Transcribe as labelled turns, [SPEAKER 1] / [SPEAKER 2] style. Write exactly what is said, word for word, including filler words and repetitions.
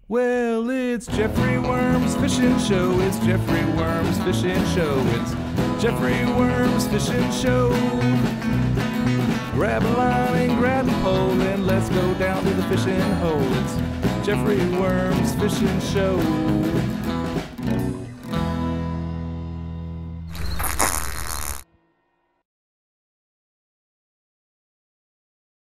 [SPEAKER 1] Well, it's Jeffrey Worm's Fishing Show. It's Jeffrey Worm's Fishing Show. It's Jeffrey Worm's Fishing Show. Grab a line and grab a pole and let's go down to the fishing hole. It's Jeffrey Worm's Fishing Show.